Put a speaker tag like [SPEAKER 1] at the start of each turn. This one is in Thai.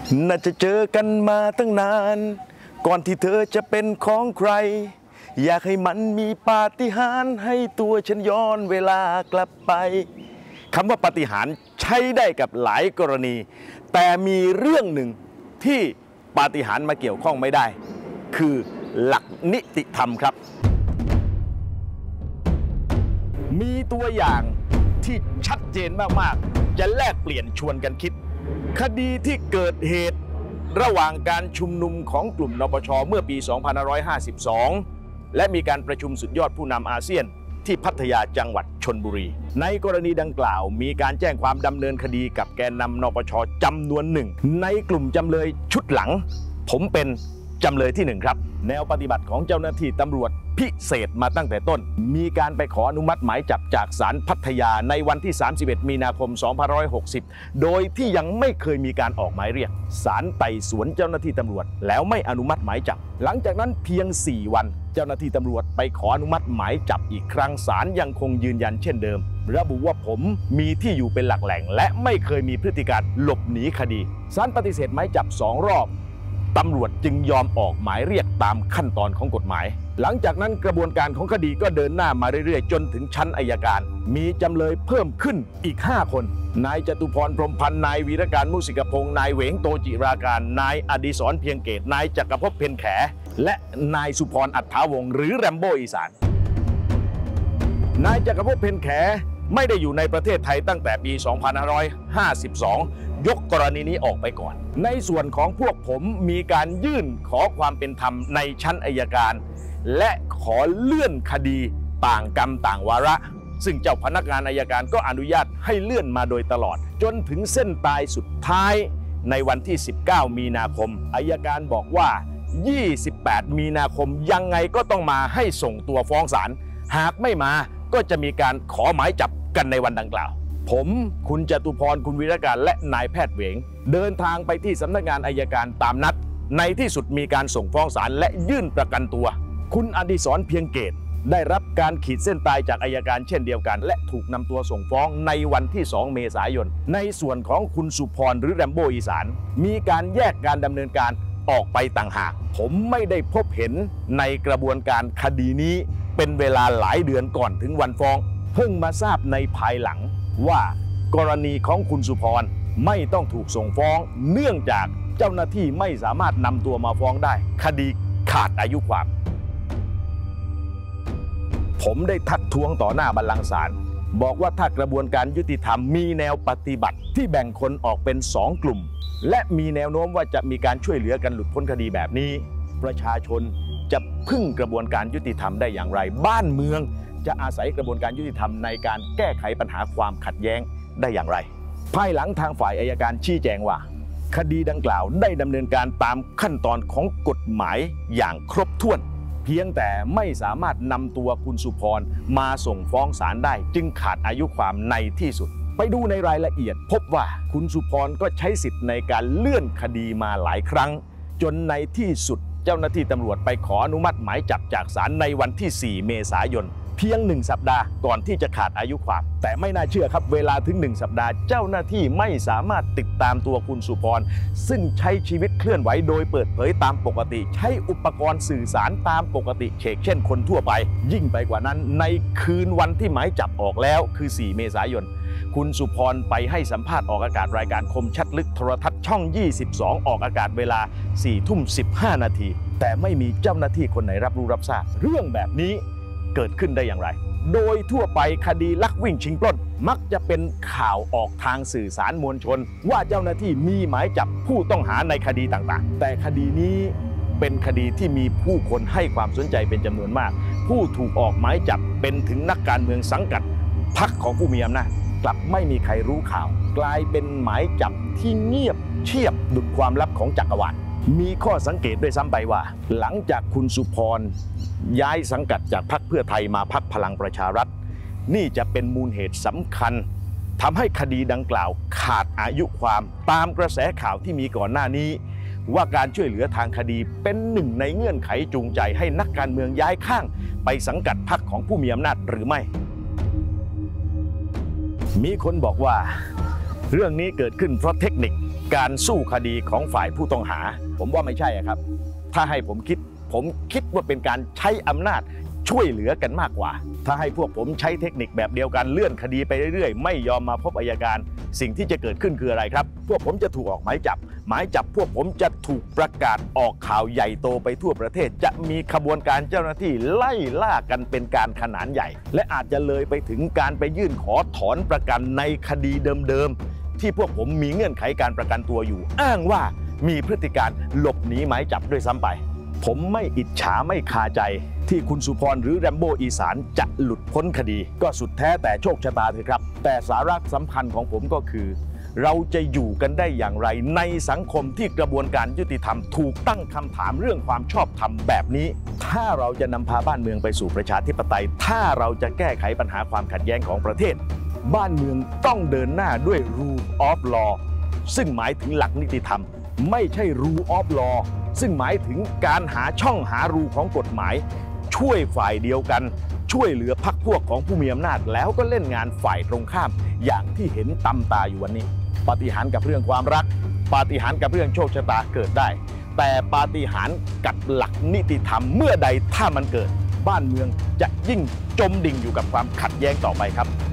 [SPEAKER 1] น่าจะเจอกันมาตั้งนานก่อนที่เธอจะเป็นของใครอยากให้มันมีปาฏิหาริย์ให้ตัวฉันย้อนเวลากลับไปคำว่าปาฏิหาริย์ใช้ได้กับหลายกรณีแต่มีเรื่องหนึ่งที่ปาฏิหาริย์มาเกี่ยวข้องไม่ได้คือหลักนิติธรรมครับมีตัวอย่างที่ชัดเจนมากๆจะแลกเปลี่ยนชวนกันคิดคดีที่เกิดเหตุระหว่างการชุมนุมของกลุ่มนปช.เมื่อปี 2552 และมีการประชุมสุดยอดผู้นำอาเซียนที่พัทยาจังหวัดชลบุรีในกรณีดังกล่าวมีการแจ้งความดำเนินคดีกับแกนนำนปช.จำนวนหนึ่งในกลุ่มจำเลยชุดหลังผมเป็นจำเลยที่1ครับแนวปฏิบัติของเจ้าหน้าที่ตำรวจพิเศษมาตั้งแต่ต้นมีการไปขออนุมัติหมายจับจากศาลพัทยาในวันที่31 มีนาคม 2560 โดยที่ยังไม่เคยมีการออกหมายเรียกศาลไต่สวนเจ้าหน้าที่ตำรวจแล้วไม่อนุมัติหมายจับหลังจากนั้นเพียง4 วันเจ้าหน้าที่ตำรวจไปขออนุมัติหมายจับอีกครั้งศาลยังคงยืนยันเช่นเดิมระบุว่าผมมีที่อยู่เป็นหลักแหล่งและไม่เคยมีพฤติการหลบหนีคดีศาลปฏิเสธหมายจับ2 รอบตำรวจจึงยอมออกหมายเรียกตามขั้นตอนของกฎหมายหลังจากนั้นกระบวนการของคดีก็เดินหน้ามาเรื่อยๆจนถึงชั้นอัยการมีจำเลยเพิ่มขึ้นอีก5 คนนายจตุพรพรหมพันธ์นายวีรการมุสิกพงศ์นายเหวงโตจิราการนายอดิศรเพียงเกตนายจักรภพเพ็ญแขและนายสุพรอัฏฐาวงศ์หรือแรมโบ้อีสานนายจักรภพเพ็ญแขไม่ได้อยู่ในประเทศไทยตั้งแต่ปี 2552 ยกกรณีนี้ออกไปก่อนในส่วนของพวกผมมีการยื่นขอความเป็นธรรมในชั้นอัยการและขอเลื่อนคดีต่างกรรมต่างวาระซึ่งเจ้าพนักงานอัยการก็อนุญาตให้เลื่อนมาโดยตลอดจนถึงเส้นตายสุดท้ายในวันที่ 19 มีนาคมอัยการบอกว่า 28 มีนาคมยังไงก็ต้องมาให้ส่งตัวฟ้องศาลหากไม่มาก็จะมีการขอหมายจับกันในวันดังกล่าวผมคุณจตุพรคุณวีรการและนายแพทย์เหวงเดินทางไปที่สำนักงานอัยการตามนัดในที่สุดมีการส่งฟ้องศาลและยื่นประกันตัวคุณอดิศรเพียงเกตได้รับการขีดเส้นตายจากอัยการเช่นเดียวกันและถูกนำตัวส่งฟ้องในวันที่ 2 เมษายนในส่วนของคุณสุพรหรือแรมโบ้อีสานมีการแยกการดำเนินการออกไปต่างหากผมไม่ได้พบเห็นในกระบวนการคดีนี้เป็นเวลาหลายเดือนก่อนถึงวันฟ้องเพิ่งมาทราบในภายหลังว่ากรณีของคุณสุพรไม่ต้องถูกส่งฟ้องเนื่องจากเจ้าหน้าที่ไม่สามารถนำตัวมาฟ้องได้คดีขาดอายุความผมได้ทักท้วงต่อหน้าบัลลังก์ศาลบอกว่าถ้ากระบวนการยุติธรรมมีแนวปฏิบัติที่แบ่งคนออกเป็น2 กลุ่มและมีแนวโน้มว่าจะมีการช่วยเหลือกันหลุดพ้นคดีแบบนี้ประชาชนจะพึ่งกระบวนการยุติธรรมได้อย่างไรบ้านเมืองจะอาศัยกระบวนการยุติธรรมในการแก้ไขปัญหาความขัดแย้งได้อย่างไรภายหลังทางฝ่ายอัยการชี้แจงว่าคดีดังกล่าวได้ดำเนินการตามขั้นตอนของกฎหมายอย่างครบถ้วนเพียงแต่ไม่สามารถนำตัวคุณสุพรมาส่งฟ้องศาลได้จึงขาดอายุความในที่สุดไปดูในรายละเอียดพบว่าคุณสุพรก็ใช้สิทธิ์ในการเลื่อนคดีมาหลายครั้งจนในที่สุดเจ้าหน้าที่ตำรวจไปขออนุมัติหมายจับจากศาลในวันที่ 4 เมษายนเพียง1 สัปดาห์ก่อนที่จะขาดอายุความแต่ไม่น่าเชื่อครับเวลาถึง1 สัปดาห์เจ้าหน้าที่ไม่สามารถติดตามตัวคุณสุพรซึ่งใช้ชีวิตเคลื่อนไหวโดยเปิดเผยตามปกติใช้อุปกรณ์สื่อสารตามปกติเช่นคนทั่วไปยิ่งไปกว่านั้นในคืนวันที่หมายจับออกแล้วคือ 4 เมษายนคุณสุพรไปให้สัมภาษณ์ออกอากาศรายการคมชัดลึกโทรทัศน์ช่อง 22 ออกอากาศเวลา 4:15 นาทีแต่ไม่มีเจ้าหน้าที่คนไหนรับรู้รับทราบเรื่องแบบนี้เกิดขึ้นได้อย่างไรโดยทั่วไปคดีลักวิ่งชิงปล้นมักจะเป็นข่าวออกทางสื่อสารมวลชนว่าเจ้าหน้าที่มีหมายจับผู้ต้องหาในคดีต่างๆแต่คดีนี้เป็นคดีที่มีผู้คนให้ความสนใจเป็นจำนวนมากผู้ถูกออกหมายจับเป็นถึงนักการเมืองสังกัดพรรคของผู้มีอำนาจกลับไม่มีใครรู้ข่าวกลายเป็นหมายจับที่เงียบเชียบดุจความลับของจักรวาลมีข้อสังเกตด้วยซ้ำไปว่าหลังจากคุณสุพรย้ายสังกัดจากพรรคเพื่อไทยมาพรรคพลังประชารัฐนี่จะเป็นมูลเหตุสำคัญทำให้คดีดังกล่าวขาดอายุความตามกระแสข่าวที่มีก่อนหน้านี้ว่าการช่วยเหลือทางคดีเป็นหนึ่งในเงื่อนไขจูงใจให้นักการเมืองย้ายข้างไปสังกัดพรรคของผู้มีอำนาจหรือไม่มีคนบอกว่าเรื่องนี้เกิดขึ้นเพราะเทคนิคการสู้คดีของฝ่ายผู้ต้องหาผมว่าไม่ใช่ครับ ถ้าให้ผมคิดว่าเป็นการใช้อำนาจช่วยเหลือกันมากกว่าถ้าให้พวกผมใช้เทคนิคแบบเดียวกันเลื่อนคดีไปเรื่อยๆไม่ยอมมาพบอัยการสิ่งที่จะเกิดขึ้นคืออะไรครับพวกผมจะถูกออกหมายจับพวกผมจะถูกประกาศออกข่าวใหญ่โตไปทั่วประเทศจะมีขบวนการเจ้าหน้าที่ไล่ล่ากันเป็นการขนานใหญ่และอาจจะเลยไปถึงการไปยื่นขอถอนประกันในคดีเดิมๆที่พวกผมมีเงื่อนไขการประกันตัวอยู่อ้างว่ามีพฤติการหลบหนีหมายจับด้วยซ้ำไปผมไม่อิจฉาไม่คาใจที่คุณสุพรหรือแรมโบ้อีสานจะหลุดพ้นคดีก็สุดแท้แต่โชคชะตาเถอะครับแต่สาระสำคัญของผมก็คือเราจะอยู่กันได้อย่างไรในสังคมที่กระบวนการยุติธรรมถูกตั้งคำถามเรื่องความชอบธรรมแบบนี้ถ้าเราจะนำพาบ้านเมืองไปสู่ประชาธิปไตยถ้าเราจะแก้ไขปัญหาความขัดแย้งของประเทศบ้านเมืองต้องเดินหน้าด้วย Rule of Law ซึ่งหมายถึงหลักนิติธรรมไม่ใช่ Rule of Law ซึ่งหมายถึงการหาช่องหารูของกฎหมายช่วยฝ่ายเดียวกันช่วยเหลือพรรคพวกของผู้มีอำนาจแล้วก็เล่นงานฝ่ายตรงข้ามอย่างที่เห็นตำตาอยู่วันนี้ปาฏิหาริย์กับเรื่องความรักปาฏิหาริย์กับเรื่องโชคชะตาเกิดได้แต่ปาฏิหาริย์กับหลักนิติธรรมเมื่อใดถ้ามันเกิดบ้านเมืองจะยิ่งจมดิ่งอยู่กับความขัดแย้งต่อไปครับ